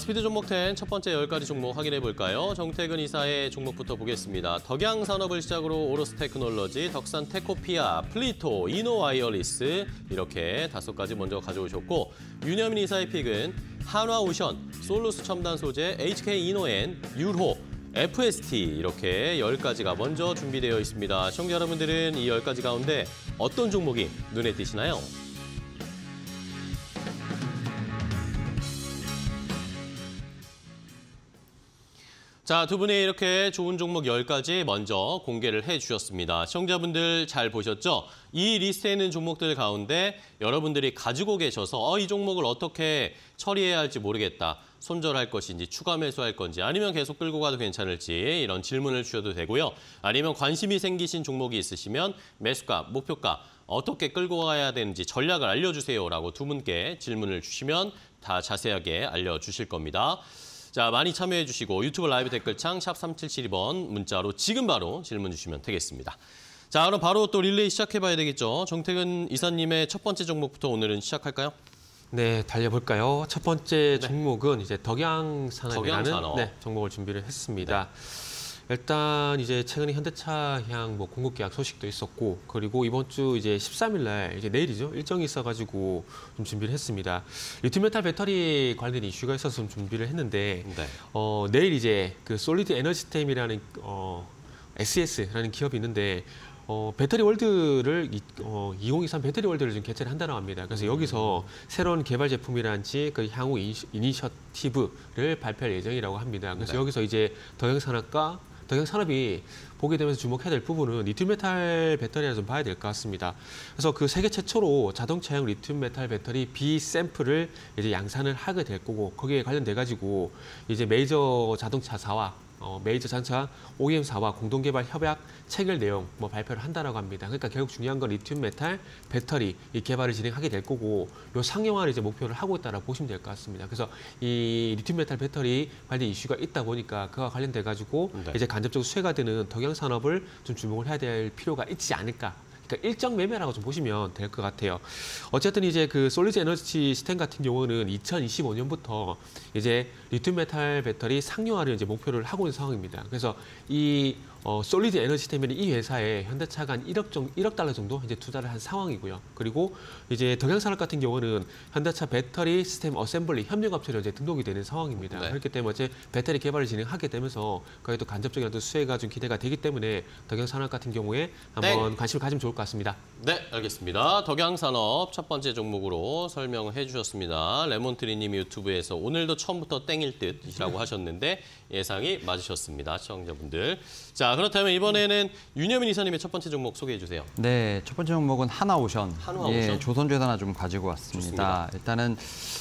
스피드 종목 10 첫 번째 10가지 종목 확인해 볼까요? 정태근 이사의 종목부터 보겠습니다. 덕양산업을 시작으로 오로스 테크놀로지, 덕산 테코피아, 플리토, 이노와이어리스 이렇게 5가지 먼저 가져오셨고 윤여민 이사의 픽은 한화오션, 솔루스 첨단 소재, HK 이노엔, 유로, FST 이렇게 10가지가 먼저 준비되어 있습니다. 시청자 여러분들은 이 10가지 가운데 어떤 종목이 눈에 띄시나요? 자, 두 분이 이렇게 좋은 종목 10가지 먼저 공개를 해주셨습니다. 시청자분들 잘 보셨죠? 이 리스트에 있는 종목들 가운데 여러분들이 가지고 계셔서 이 종목을 어떻게 처리해야 할지 모르겠다. 손절할 것인지 추가 매수할 건지 아니면 계속 끌고 가도 괜찮을지 이런 질문을 주셔도 되고요. 아니면 관심이 생기신 종목이 있으시면 매수가, 목표가 어떻게 끌고 가야 되는지 전략을 알려주세요라고 두 분께 질문을 주시면 다 자세하게 알려주실 겁니다. 자, 많이 참여해 주시고 유튜브 라이브 댓글창 샵 3772번 문자로 지금 바로 질문 주시면 되겠습니다. 자, 그럼 바로 또 릴레이 시작해봐야 되겠죠. 정태근 이사님의 첫 번째 종목부터 오늘은 시작할까요? 네, 달려볼까요? 첫 번째 종목은 이제 덕양산업이라는 종목을 준비를 했습니다. 일단 이제 최근에 현대차향 공급 계약 소식도 있었고, 그리고 이번 주 이제 13일 날 이제 내일이죠, 일정이 있어가지고 좀 준비를 했습니다. 리튬메탈 배터리 관련 이슈가 있어서 좀 준비를 했는데, 내일 이제 그 솔리드 에너지템이라는 SES라는 기업이 있는데. 배터리 월드를 2023 배터리 월드를 지금 개최를 한다고 합니다. 그래서 여기서 새로운 개발 제품이란지 그 향후 이니셔티브를 발표할 예정이라고 합니다. 그래서 여기서 이제 덕양산업이 보게 되면서 주목해야 될 부분은 리튬메탈 배터리를 좀 봐야 될 것 같습니다. 그래서 그 세계 최초로 자동차용 리튬메탈 배터리 B 샘플을 이제 양산을 하게 될 거고, 거기에 관련돼 가지고 이제 메이저 자동차사와 메이저 자동차 OEM사와 공동개발 협약 체결 내용 발표를 한다라고 합니다. 그러니까 결국 중요한 건 리튬 메탈 배터리 이 개발을 진행하게 될 거고, 요 상용화를 이제 목표를 하고 있다라고 보시면 될 것 같습니다. 그래서 이 리튬 메탈 배터리 관련 이슈가 있다 보니까 그와 관련돼 가지고 이제 간접적으로 수혜가 되는 덕양산업을 좀 주목을 해야 될 필요가 있지 않을까. 그러니까 일정 매매라고 좀 보시면 될 것 같아요. 어쨌든 이제 그 솔리드 에너지 시스템 같은 경우는 2025년부터 이제 리튬 메탈 배터리 상용화를 이제 목표를 하고 있는 상황입니다. 그래서 이 솔리드 에너지 시스템이라는 이 회사에 현대차가 한 1억 달러 정도 이제 투자를 한 상황이고요. 그리고 이제 덕양산업 같은 경우는 현대차 배터리 시스템 어셈블리 협력업체로 이제 등록이 되는 상황입니다. 그렇기 때문에 이제 배터리 개발을 진행하게 되면서 거기에 또 간접적인 어떤 수혜가 좀 기대가 되기 때문에 덕양산업 같은 경우에 한번 관심을 가지면 좋을 것 같습니다. 네, 알겠습니다. 덕양산업 첫 번째 종목으로 설명해 주셨습니다. 레몬트리님 유튜브에서 오늘도 처음부터 땡일 듯이라고 하셨는데 예상이 맞으셨습니다, 시청자분들. 자, 그렇다면 이번에는 윤여민 이사님의 첫 번째 종목 소개해 주세요. 네, 첫 번째 종목은 한화오션. 한화오션. 조선주에서 하나 좀 가지고 왔습니다. 좋습니다. 일단은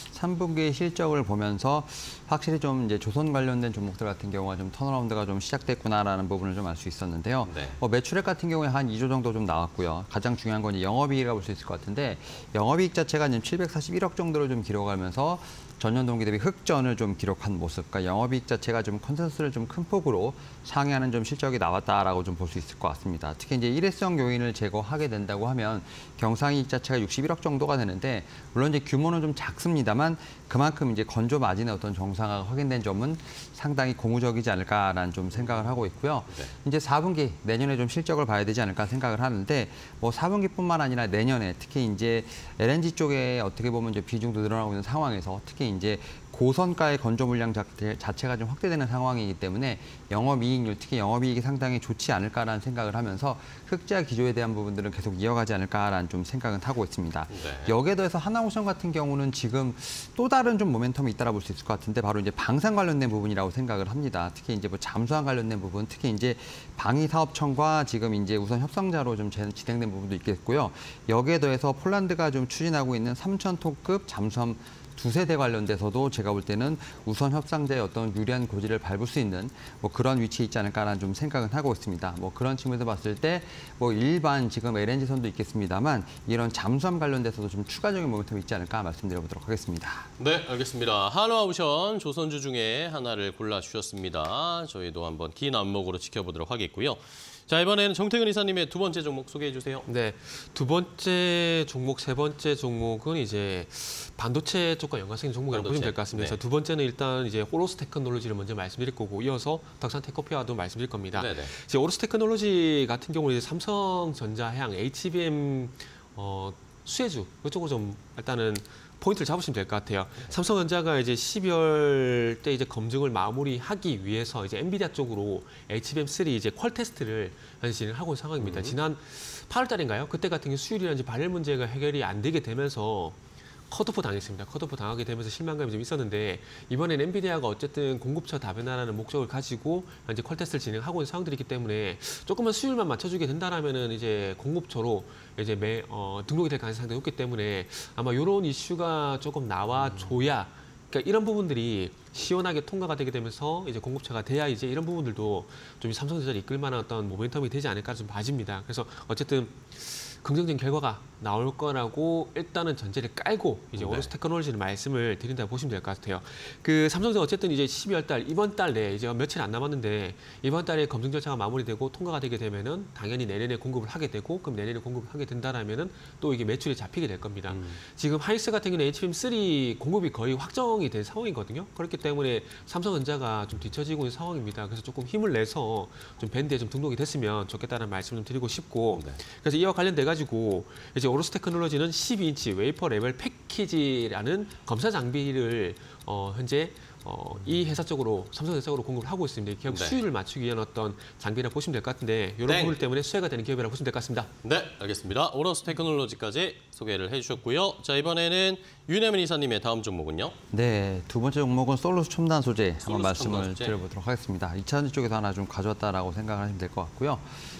3분기 실적을 보면서 확실히 좀 이제 조선 관련된 종목들 같은 경우가 좀 턴어라운드가 좀 시작됐구나라는 부분을 좀 알 수 있었는데요. 매출액 같은 경우에 한 2조 정도 좀 나왔고요. 가장 중요한 건 영업이익이라고 볼 수 있을 것 같은데, 영업이익 자체가 지금 741억 정도를 좀 기록하면서 전년 동기 대비 흑전을 좀 기록한 모습, 그러니까 영업이익 자체가 좀 컨센서스를 좀 큰 폭으로 상회하는 좀 실적이 나왔다라고 좀 볼 수 있을 것 같습니다. 특히 이제 일회성 요인을 제거하게 된다고 하면 경상이익 자체가 61억 정도가 되는데, 물론 이제 규모는 좀 작습니다만 그만큼 이제 건조 마진의 어떤 정상화가 확인된 점은 상당히 고무적이지 않을까라는 좀 생각을 하고 있고요. 이제 4분기 내년에 좀 실적을 봐야 되지 않을까 생각을 하는데, 4분기뿐만 아니라 내년에 특히 이제 LNG 쪽에 어떻게 보면 이제 비중도 늘어나고 있는 상황에서 특히 이제 고선가의 건조 물량 자체가 좀 확대되는 상황이기 때문에 영업이익률, 특히 영업이익이 상당히 좋지 않을까라는 생각을 하면서 흑자 기조에 대한 부분들은 계속 이어가지 않을까라는 좀 생각은 하고 있습니다. 여기에 더해서 한화오션 같은 경우는 지금 또 다른 좀 모멘텀이 있다고 볼 수 있을 것 같은데, 바로 이제 방산 관련된 부분이라고 생각을 합니다. 특히 이제 잠수함 관련된 부분, 특히 이제 방위사업청과 지금 이제 우선 협상자로 좀 진행된 부분도 있겠고요. 여기에 더해서 폴란드가 좀 추진하고 있는 3,000톤급 잠수함 2세대 관련돼서도 제가 볼 때는 우선 협상자의 어떤 유리한 고지를 밟을 수 있는 그런 위치에 있지 않을까라는 좀 생각은 하고 있습니다. 그런 측면에서 봤을 때 일반 지금 LNG선도 있겠습니다만 이런 잠수함 관련돼서도 좀 추가적인 모멘텀이 있지 않을까 말씀드려보도록 하겠습니다. 네, 알겠습니다. 한화오션 조선주 중에 하나를 골라주셨습니다. 저희도 한번 긴 안목으로 지켜보도록 하겠고요. 자, 이번에는 정태근 이사님의 두 번째 종목 소개해 주세요. 네, 두 번째 종목, 세 번째 종목은 이제 반도체 쪽과 연관성 있는 종목이라고 보시면 될 것 같습니다. 네. 그래서 두 번째는 일단 이제 오로스 테크놀로지를 먼저 말씀드릴 거고 이어서 덕산테크코피아도 말씀드릴 겁니다. 네네. 이제 오로스 테크놀로지 같은 경우는 이제 삼성전자향 HBM 수혜주 이쪽으로 좀 일단은 포인트를 잡으시면 될 것 같아요. 삼성전자가 이제 12월 때 이제 검증을 마무리하기 위해서 이제 엔비디아 쪽으로 HBM3 이제 퀄 테스트를 현재 진행하고 있는 상황입니다. 지난 8월 달인가요? 그때 같은 경우 수율이라든지 발열 문제가 해결이 안 되게 되면서 컷오프 당했습니다. 컷오프 당하게 되면서 실망감이 좀 있었는데 이번엔 엔비디아가 어쨌든 공급처 다변화라는 목적을 가지고 이제 퀄 테스트를 진행하고 있는 상황들이기 때문에 조금만 수율만 맞춰주게 된다라면은 이제 공급처로 이제 등록이 될 가능성이 상당히 높기 때문에 아마 이런 이슈가 조금 나와줘야 그러니까 이런 부분들이 시원하게 통과가 되게 되면서 이제 공급처가 돼야 이제 이런 부분들도 좀 삼성전자를 이끌 만한 어떤 모멘텀이 되지 않을까 좀 봐집니다. 그래서 어쨌든 긍정적인 결과가 나올 거라고 일단은 전제를 깔고 이제 오로스 테크놀로지를 말씀을 드린다고 보시면 될 것 같아요. 그 삼성전자 어쨌든 이제 12월 달 이번 달 내에 이제 며칠 안 남았는데 이번 달에 검증 절차가 마무리되고 통과가 되게 되면은 당연히 내년에 공급을 하게 되고 그럼 내년에 공급을 하게 된다라면은 또 이게 매출이 잡히게 될 겁니다. 지금 하이닉스 같은 경우는 HBM3 공급이 거의 확정이 된 상황이거든요. 그렇기 때문에 삼성전자가 좀 뒤처지고 있는 상황입니다. 그래서 조금 힘을 내서 좀 밴드에 좀 등록이 됐으면 좋겠다는 말씀 좀 드리고 싶고 그래서 이와 관련돼 가지고 이제 오로스 테크놀로지는 12인치 웨이퍼 레벨 패키지라는 검사 장비를 현재 이 회사 쪽으로 삼성전자 쪽으로 공급을 하고 있습니다. 기업 수율을 맞추기 위한 어떤 장비라 보시면 될 것 같은데 이런 부분 때문에 수혜가 되는 기업이라고 보시면 될 것 같습니다. 네, 알겠습니다. 오로스 테크놀로지까지 소개를 해주셨고요. 자, 이번에는 윤혜민 이사님의 다음 종목은요? 네, 두 번째 종목은 솔루스 첨단 소재 한번 말씀을 드려보도록 하겠습니다. 2차 쪽에서 하나 좀 가져왔다라고 생각하시면 될 것 같고요.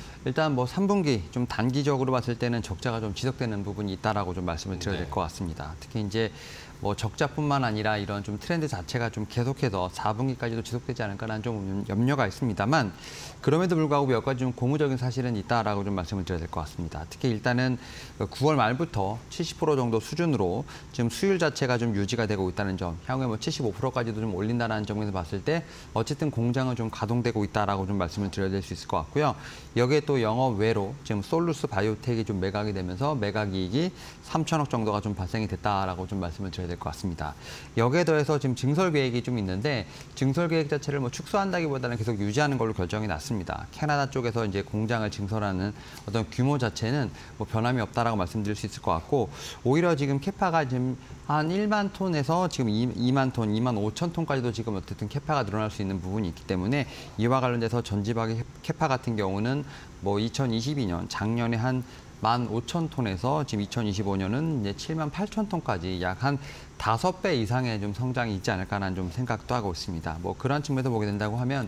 일단 뭐 3분기 좀 단기적으로 봤을 때는 적자가 좀 지속되는 부분이 있다라고 좀 말씀을 드려야 될 것 같습니다. 특히 이제 뭐 적자뿐만 아니라 이런 좀 트렌드 자체가 좀 계속해서 4분기까지도 지속되지 않을까라는 좀 염려가 있습니다만 그럼에도 불구하고 몇 가지 좀 고무적인 사실은 있다라고 좀 말씀을 드려야 될 것 같습니다. 특히 일단은 9월 말부터 70% 정도 수준으로 지금 수율 자체가 좀 유지가 되고 있다는 점, 향후에 뭐 75%까지도 좀 올린다는 점에서 봤을 때 어쨌든 공장은 좀 가동되고 있다라고 좀 말씀을 드려야 될 수 있을 것 같고요. 여기에 또 영업 외로 지금 솔루스 바이오텍이 좀 매각이 되면서 매각 이익이 3천억 정도가 좀 발생이 됐다라고 좀 말씀을 드려야 될 것 같습니다. 여기에 더해서 지금 증설 계획이 좀 있는데 증설 계획 자체를 뭐 축소한다기보다는 계속 유지하는 걸로 결정이 났습니다. 캐나다 쪽에서 이제 공장을 증설하는 어떤 규모 자체는 뭐 변함이 없다라고 말씀드릴 수 있을 것 같고 오히려 지금 캐파가 지금 한 1만 톤에서 지금 2만 톤, 2만 5천 톤까지도 지금 어쨌든 캐파가 늘어날 수 있는 부분이 있기 때문에 이와 관련돼서 전지박의 캐파 같은 경우는 뭐 2022년 작년에 한 15,000톤에서 지금 2025년은 이제 7만 8천 톤까지 약 한 5배 이상의 좀 성장이 있지 않을까라는 좀 생각도 하고 있습니다. 뭐 그런 측면에서 보게 된다고 하면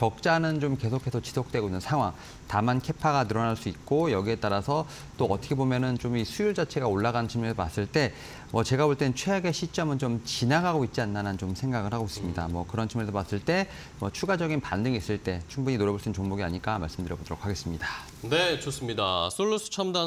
적자는 좀 계속해서 지속되고 있는 상황. 다만 캐파가 늘어날 수 있고 여기에 따라서 또 어떻게 보면은 좀 이 수율 자체가 올라가는 측면에서 봤을 때 뭐 제가 볼 땐 최악의 시점은 좀 지나가고 있지 않나라는 좀 생각을 하고 있습니다. 뭐 그런 측면에서 봤을 때 뭐 추가적인 반등이 있을 때 충분히 노려볼 수 있는 종목이 아닐까 말씀드려보도록 하겠습니다. 네, 좋습니다. 솔루스 첨단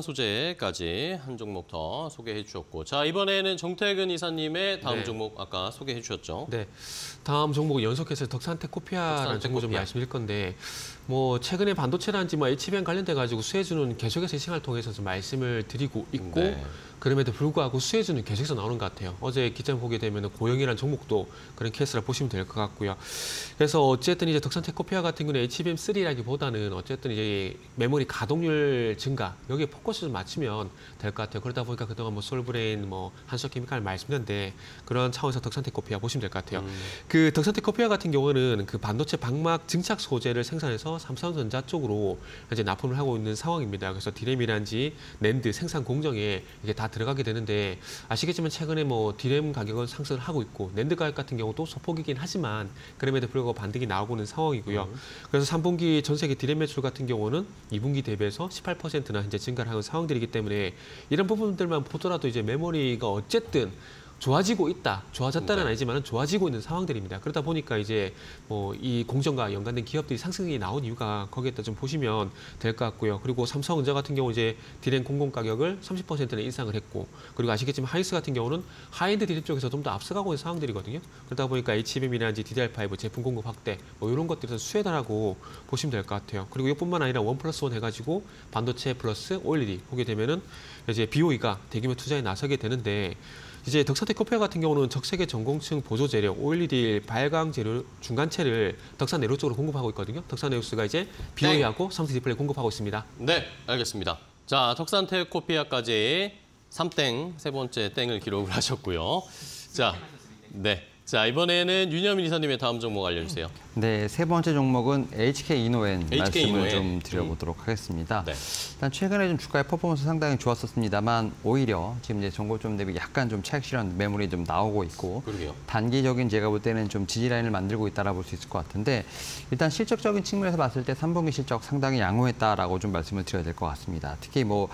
소재까지 한 종목 더 소개해 주셨고 자, 이번에는 정태근 이사님의 다음 종목 아까 소개해 주셨죠? 네, 다음 종목은 연속해서 덕산테크코피아라는 종목 좀 말씀드릴 건데 뭐 최근에 반도체라든지 뭐 HBM 관련돼 가지고 수혜주는 계속해서 시장을 통해서 좀 말씀을 드리고 있고 그럼에도 불구하고 수혜주는 계속해서 나오는 것 같아요. 어제 기장 보게 되면 고영이라는 종목도 그런 케이스라 보시면 될 것 같고요. 그래서 어쨌든 이제 덕산테크코피아 같은 경우는 HBM3라기보다는 어쨌든 이제 메모리 가동률 증가 여기에 포커스를 맞추면 될 것 같아요. 그러다 보니까 그동안 뭐 솔브레인, 뭐 한석케미칼 말씀드렸는데 그런 차원에서 덕산테크코피아 보시면 될 것 같아요. 그 덕산테크코피아 같은 경우는 그 반도체 방막 증착 소재를 생산해서 삼성전자 쪽으로 현재 납품을 하고 있는 상황입니다. 그래서 디램이란지 낸드 생산 공정에 이게 다 들어가게 되는데 아시겠지만 최근에 뭐 디램 가격은 상승을 하고 있고 낸드 가격 같은 경우도 소폭이긴 하지만 그럼에도 불구하고 반등이 나오고 있는 상황이고요. 그래서 3분기 전 세계 디램 매출 같은 경우는 2분기 대비해서 18%나 현재 증가를 하는 상황들이기 때문에 이런 부분들만 보더라도 이제 메모리가 어쨌든 좋아지고 있다. 좋아졌다는 네. 아니지만 좋아지고 있는 상황들입니다. 그러다 보니까 이제 뭐 이 공정과 연관된 기업들이 상승이 나온 이유가 거기에다 좀 보시면 될 것 같고요. 그리고 삼성전자 같은 경우 이제 디램 공급 가격을 30%는 인상을 했고, 그리고 아시겠지만 하이닉스 같은 경우는 하이엔드 디램 쪽에서 좀 더 앞서가고 있는 상황들이거든요. 그러다 보니까 HBM이라든지 DDR5 제품 공급 확대 뭐 이런 것들에서 수혜다라고 보시면 될 것 같아요. 그리고 이뿐만 아니라 1+1 해가지고 반도체 플러스 OLED 보게 되면은 이제 BOE가 대규모 투자에 나서게 되는데, 이제 덕산테크코페아 같은 경우는 적세계 전공층 보조 재료 OLED 발광 재료 중간체를 덕산 내로 쪽으로 공급하고 있거든요. 덕산네오스가 이제 BOE하고 삼성 디스플레이 공급하고 있습니다. 네, 알겠습니다. 자, 덕산테크코피아까지 3땡, 세 번째 땡을 기록을 하셨고요. 자, 네. 자, 이번에는 윤여민 이사님의 다음 종목 알려주세요. 네, 세 번째 종목은 HK이노엔 말씀을 좀 드려보도록 하겠습니다. 네. 일단 최근에 좀 주가의 퍼포먼스 상당히 좋았었습니다만 오히려 지금 이제 정고점 대비 약간 좀 차익 실현 매물이 좀 나오고 있고, 그러게요. 단기적인 제가 볼 때는 좀 지지 라인을 만들고 있다라 볼 수 있을 것 같은데, 일단 실적적인 측면에서 봤을 때 3분기 실적 상당히 양호했다라고 좀 말씀을 드려야 될 것 같습니다. 특히 뭐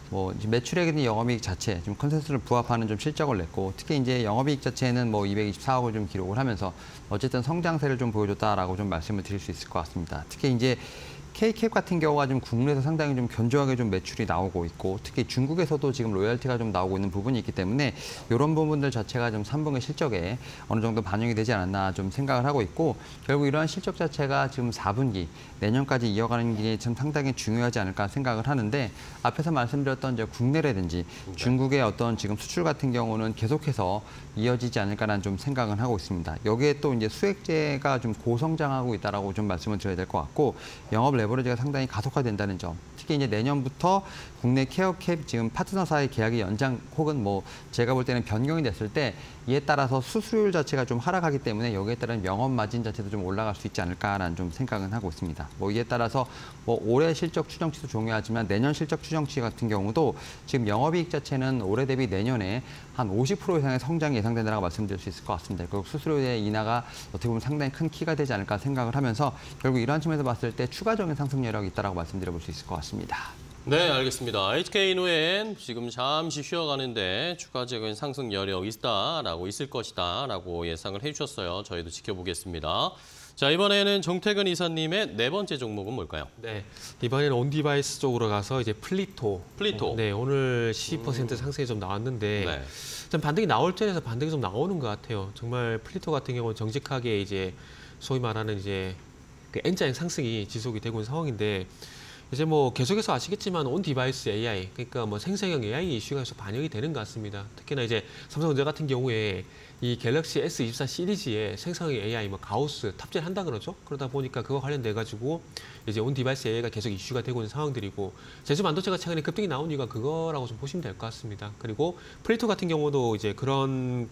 매출액이든 영업이익 자체 좀 컨센서스를 부합하는 좀 실적을 냈고, 특히 이제 영업이익 자체는 뭐 224억을 좀 기록을 하면서 어쨌든 성장세를 좀 보여줬다라고 좀 말씀을 드릴 수 있을 것 같습니다. 특히 이제 K캡 같은 경우가 좀 국내에서 상당히 좀 견조하게 좀 매출이 나오고 있고, 특히 중국에서도 지금 로열티가 좀 나오고 있는 부분이 있기 때문에 이런 부분들 자체가 좀 3분기 실적에 어느 정도 반영이 되지 않았나 좀 생각을 하고 있고, 결국 이러한 실적 자체가 지금 4분기 내년까지 이어가는 게 참 상당히 중요하지 않을까 생각을 하는데, 앞에서 말씀드렸던 이제 국내라든지 중국의 어떤 지금 수출 같은 경우는 계속해서 이어지지 않을까라는 좀 생각은 하고 있습니다. 여기에 또 이제 수액제가 좀 고성장하고 있다라고 좀 말씀을 드려야 될 것 같고, 영업 레버리지가 상당히 가속화된다는 점. 특히 이제 내년부터 국내 케어캡 지금 파트너사의 계약이 연장 혹은 뭐 제가 볼 때는 변경이 됐을 때 이에 따라서 수수료율 자체가 좀 하락하기 때문에 여기에 따른 영업 마진 자체도 좀 올라갈 수 있지 않을까라는 좀 생각은 하고 있습니다. 뭐 이에 따라서 뭐 올해 실적 추정치도 중요하지만 내년 실적 추정치 같은 경우도 지금 영업이익 자체는 올해 대비 내년에 한 50% 이상의 성장이 예상된다고 말씀드릴 수 있을 것 같습니다. 결국 수수료의 인하가 어떻게 보면 상당히 큰 키가 되지 않을까 생각을 하면서 결국 이러한 측면에서 봤을 때 추가적인 상승 여력이 있다고 말씀드려 볼 수 있을 것 같습니다. 네, 알겠습니다. HK이노엔 지금 잠시 쉬어가는데 추가적인 상승 여력 있다라고 있을 것이다라고 예상을 해주셨어요. 저희도 지켜보겠습니다. 자, 이번에는 정태근 이사님의 네 번째 종목은 뭘까요? 네, 이번에는 온디바이스 쪽으로 가서 이제 플리토. 네, 오늘 12% 상승이 좀 나왔는데, 네. 좀 반등이 나올 전에서 반등이 좀 나오는 것 같아요. 정말 플리토 같은 경우는 정직하게 이제 소위 말하는 이제 그 N자형 상승이 지속이 되고 있는 상황인데, 이제 뭐 계속해서 아시겠지만 온 디바이스 AI, 그러니까 뭐 생성형 AI 이슈가 계속 반영이 되는 것 같습니다. 특히나 이제 삼성전자 같은 경우에 이 갤럭시 S24 시리즈에 생성형 AI, 뭐 가우스 탑재를 한다 그러죠. 그러다 보니까 그거 관련돼 가지고 이제 온 디바이스 AI가 계속 이슈가 되고 있는 상황들이고, 제주 반도체가 최근에 급등이 나온 이유가 그거라고 좀 보시면 될 것 같습니다. 그리고 플레이토 같은 경우도 이제 그런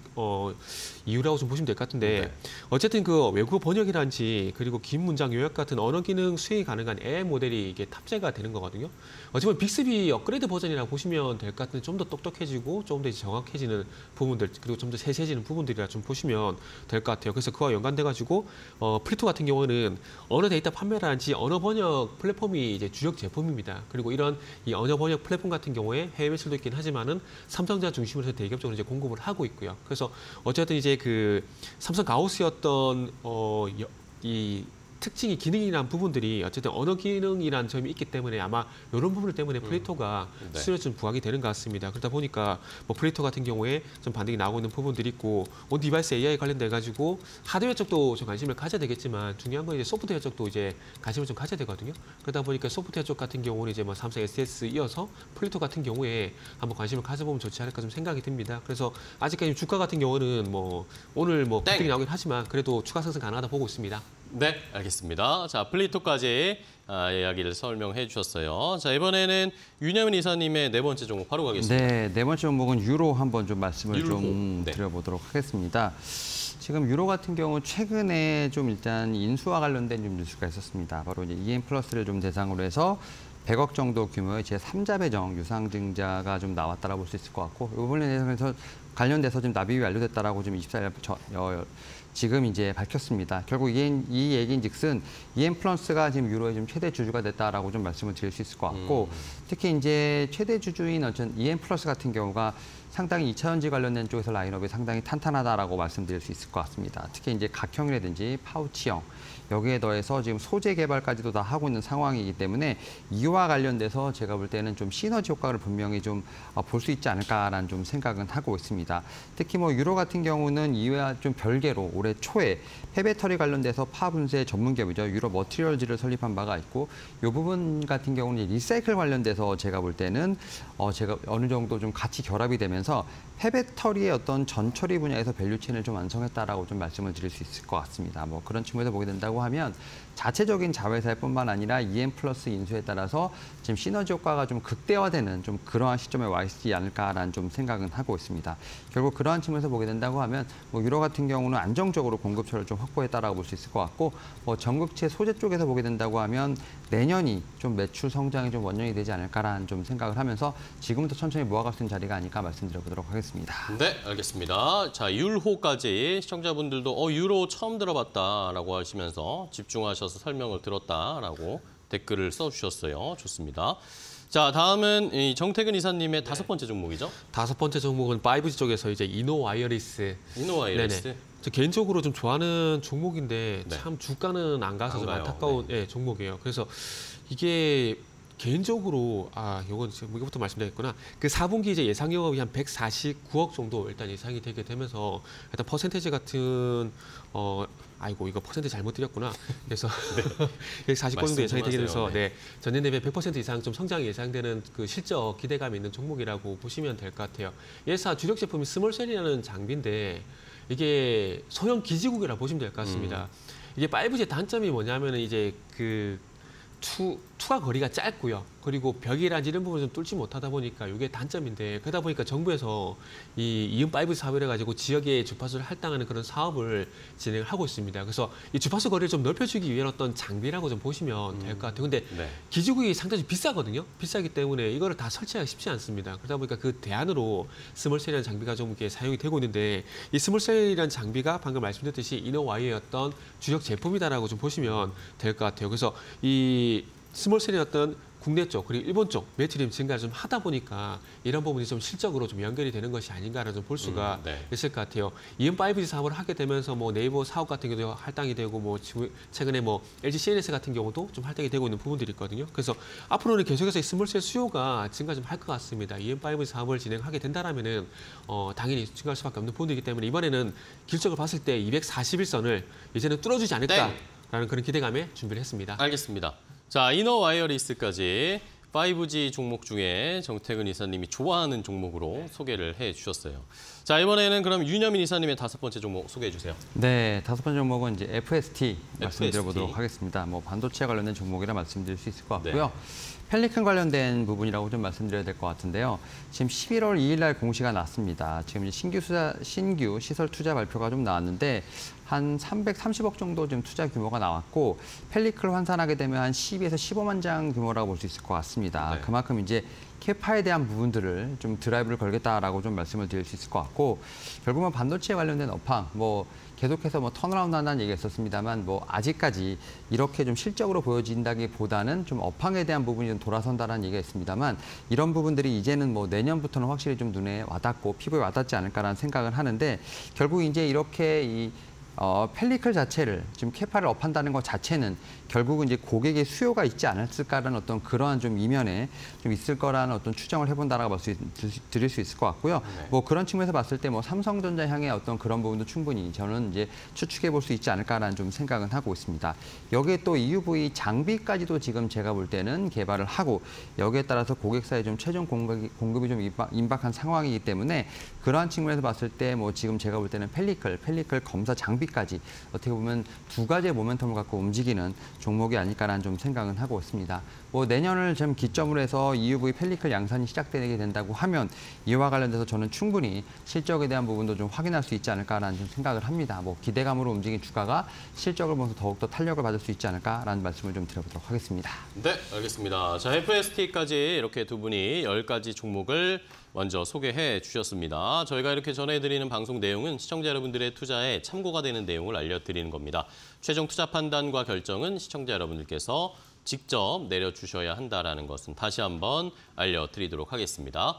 이유라고 좀 보시면 될 것 같은데, 네. 어쨌든 그 외국어 번역이란지 그리고 긴 문장 요약 같은 언어 기능 수행이 가능한 AI 모델이 이게 탑재가 되는 거거든요. 어찌보면 빅스비 업그레이드 버전이라고 보시면 될 것 같은데, 좀 더 똑똑해지고 좀 더 정확해지는 부분들, 그리고 좀 더 세세해지는 부분들이라 좀 보시면 될 것 같아요. 그래서 그와 연관돼 가지고 플리토 같은 경우는 언어 데이터 판매라든지 언어 번역 플랫폼이 이제 주력 제품입니다. 그리고 이런 이 언어 번역 플랫폼 같은 경우에 해외 매출도 있긴 하지만은 삼성전자 중심으로 해서 대기업적으로 이제 공급을 하고 있고요. 그래서 어쨌든 이제 그 삼성 가우스였던 이 특징이 기능이란 부분들이 어쨌든 언어 기능이란 점이 있기 때문에 아마 이런 부분 때문에 플레이토가 네. 수요에 좀 부각이 되는 것 같습니다. 그러다 보니까 뭐 플레이토 같은 경우에 좀 반등이 나오고 있는 부분들이 있고, 온 디바이스 AI 관련돼 가지고 하드웨어 쪽도 좀 관심을 가져야 되겠지만 중요한 건 이제 소프트웨어 쪽도 이제 관심을 좀 가져야 되거든요. 그러다 보니까 소프트웨어 쪽 같은 경우는 이제 뭐 삼성 SS 이어서 플레이토 같은 경우에 한번 관심을 가져보면 좋지 않을까 좀 생각이 듭니다. 그래서 아직까지 주가 같은 경우는 뭐 오늘 뭐 급등이 나오긴 하지만 그래도 추가 상승 가능하다 보고 있습니다. 네, 알겠습니다. 자, 플리토까지 이야기를 설명해 주셨어요. 자, 이번에는 윤여민 이사님의 네 번째 종목 바로 가겠습니다. 네, 네 번째 종목은 유로 한번 좀 말씀을 유로. 좀 네. 드려보도록 하겠습니다. 지금 유로 같은 경우 최근에 좀 일단 인수와 관련된 좀 뉴스가 있었습니다. 바로 이제 EM 플러스를 좀 대상으로 해서 100억 정도 규모의 제3자 배정 유상증자가 좀 나왔다라고 볼 수 있을 것 같고, 이 부분에 대해서 관련돼서 지금 납입이 완료됐다라고 지금 24일 지금 이제 밝혔습니다. 결국 이 얘기인즉슨 EM 플러스가 지금 유로의 좀 최대 주주가 됐다라고 좀 말씀을 드릴 수 있을 것 같고, 특히 이제 최대 주주인 어떤 EM 플러스 같은 경우가 상당히 2차전지 관련된 쪽에서 라인업이 상당히 탄탄하다라고 말씀드릴 수 있을 것 같습니다. 특히 이제 각형이라든지 파우치형, 여기에 더해서 지금 소재 개발까지도 다 하고 있는 상황이기 때문에 이와 관련돼서 제가 볼 때는 좀 시너지 효과를 분명히 좀 볼 수 있지 않을까라는 좀 생각은 하고 있습니다. 특히 뭐 유로 같은 경우는 이와 좀 별개로 올해 초에 폐배터리 관련돼서 파분쇄 전문 기업이죠. 유로 머티리얼즈를 설립한 바가 있고 이 부분 같은 경우는 리사이클 관련돼서 제가 볼 때는 제가 어느 정도 좀 같이 결합이 되면서 폐배터리의 어떤 전처리 분야에서 밸류체인을 좀 완성했다라고 좀 말씀을 드릴 수 있을 것 같습니다. 뭐 그런 측면에서 보게 된다고 하면 자체적인 자회사뿐만 아니라 EM 플러스 인수에 따라서 지금 시너지 효과가 좀 극대화되는 좀 그러한 시점에 와 있지 않을까라는 좀 생각은 하고 있습니다. 결국 그러한 측면에서 보게 된다고 하면 뭐 유로 같은 경우는 안정적으로 공급처를 좀 확보했다라고 볼 수 있을 것 같고 뭐 전극체 소재 쪽에서 보게 된다고 하면 내년이 좀 매출 성장이 좀 원년이 되지 않을까라는 좀 생각을 하면서 지금부터 천천히 모아갈 수 있는 자리가 아닐까 말씀드려보도록 하겠습니다. 네, 알겠습니다. 자, 율호까지 시청자분들도 유로 처음 들어봤다라고 하시면서 집중하셔서 설명을 들었다라고 댓글을 써주셨어요. 좋습니다. 자, 다음은 이 정태근 이사님의 다섯 번째 종목이죠? 다섯 번째 종목은 5G 쪽에서 이제 이노와이어리스. 이노와이어리스. 네네. 저 개인적으로 좀 좋아하는 종목인데 네. 참 주가는 안 가서 안 좀 가요. 안타까운 종목이에요. 그래서 이게 개인적으로 요건 지금 이거부터 말씀드렸구나. 그 4분기 이제 예상 영업이 한 149억 정도 일단 예상이 되게 되면서 일단 퍼센테이지 같은 아이고 이거 퍼센테이지 잘못 드렸구나. 그래서 149억 정도 예상이 되게 돼서 전년 대비 100% 이상 좀 성장이 예상되는 그 실적 기대감이 있는 종목이라고 보시면 될 것 같아요. 예사 주력 제품이 스몰셀이라는 장비인데 이게 소형 기지국이라고 보시면 될 것 같습니다. 이게 5G의 단점이 뭐냐면은 이제 그 투하 거리가 짧고요. 그리고 벽이라든지 이런 부분을 좀 뚫지 못하다 보니까 이게 단점인데 그러다 보니까 정부에서 이 이음 5G 사업을 해가지고 지역의 주파수를 할당하는 그런 사업을 진행을 하고 있습니다. 그래서 이 주파수 거리를 좀 넓혀주기 위한 어떤 장비라고 좀 보시면 될 것 같아요. 근데 기지국이 상당히 비싸거든요. 비싸기 때문에 이거를 다 설치하기 쉽지 않습니다. 그러다 보니까 그 대안으로 스몰셀이라는 장비가 좀 이렇게 사용이 되고 있는데 이 스몰셀이라는 장비가 방금 말씀드렸듯이 이노와이의 어떤 주력 제품이다라고 좀 보시면 될 것 같아요. 그래서 이 스몰셀의 어떤 국내 쪽 그리고 일본 쪽 매출임 증가를 좀 하다 보니까 이런 부분이 좀 실적으로 좀 연결이 되는 것이 아닌가를 좀 볼 수가 있을 것 같아요. 이음 5G 사업을 하게 되면서 뭐 네이버 사업 같은 경우도 할당이 되고 뭐 최근에 뭐 LG CNS 같은 경우도 좀 할당이 되고 있는 부분들이 있거든요. 그래서 앞으로는 계속해서 이 스몰셀 수요가 증가 좀 할 것 같습니다. 이음 5G 사업을 진행하게 된다라면은 당연히 증가할 수밖에 없는 부분이기 때문에 이번에는 길적을 봤을 때 241선을 이제는 뚫어주지 않을까라는 그런 기대감에 준비를 했습니다. 알겠습니다. 자, 이너와이어리스까지 5G 종목 중에 정태근 이사님이 좋아하는 종목으로 소개를 해주셨어요. 자, 이번에는 그럼 윤여민 이사님의 다섯 번째 종목 소개해 주세요. 네, 다섯 번째 종목은 이제 FST 말씀드려보도록 하겠습니다. 뭐 반도체 관련된 종목이라 말씀드릴 수 있을 것 같고요. 펠리컨 관련된 부분이라고 좀 말씀드려야 될 것 같은데요. 지금 11월 2일 날 공시가 났습니다. 지금 이제 신규 시설 투자 발표가 좀 나왔는데 한 330억 정도 좀 투자 규모가 나왔고 펠리클 환산하게 되면 한 12에서 15만 장 규모라고 볼 수 있을 것 같습니다. 그만큼 이제 캐파에 대한 부분들을 좀 드라이브를 걸겠다라고 좀 말씀을 드릴 수 있을 것 같고 결국은 반도체에 관련된 업황 뭐 계속해서 뭐 턴어라운드 한다는 얘기가 있었습니다만 뭐 아직까지 이렇게 좀 실적으로 보여진다기보다는 좀 업황에 대한 부분이 좀 돌아선다라는 얘기가 있습니다만 이런 부분들이 이제는 뭐 내년부터는 확실히 좀 눈에 와닿고 피부에 와닿지 않을까라는 생각을 하는데 결국 이제 이렇게 이 펠리클 자체를 지금 캐파를 업한다는 것 자체는 결국은 이제 고객의 수요가 있지 않았을까라는 어떤 그러한 좀 이면에 좀 있을 거라는 어떤 추정을 해본다라고 드릴 수 있을 것 같고요. 뭐 그런 측면에서 봤을 때 뭐 삼성전자 향의 어떤 그런 부분도 충분히 저는 이제 추측해 볼 수 있지 않을까라는 좀 생각은 하고 있습니다. 여기에 또 EUV 장비까지도 지금 제가 볼 때는 개발을 하고 여기에 따라서 고객사의 좀 최종 공급이 좀 임박한 상황이기 때문에 그러한 측면에서 봤을 때 뭐 지금 제가 볼 때는 펠리클 검사 장비까지 어떻게 보면 두 가지의 모멘텀을 갖고 움직이는 종목이 아닐까라는 좀 생각은 하고 있습니다. 뭐 내년을 좀 기점으로 해서 EUV 펠리클 양산이 시작되게 된다고 하면 이와 관련돼서 저는 충분히 실적에 대한 부분도 좀 확인할 수 있지 않을까라는 좀 생각을 합니다. 뭐 기대감으로 움직인 주가가 실적을 보면서 더욱더 탄력을 받을 수 있지 않을까라는 말씀을 좀 드려보도록 하겠습니다. 네, 알겠습니다. 자, FST까지 이렇게 두 분이 10가지 종목을 먼저 소개해 주셨습니다. 저희가 이렇게 전해드리는 방송 내용은 시청자 여러분들의 투자에 참고가 되는 내용을 알려드리는 겁니다. 최종 투자 판단과 결정은 시청자 여러분들께서 직접 내려주셔야 한다는 것은 다시 한번 알려드리도록 하겠습니다.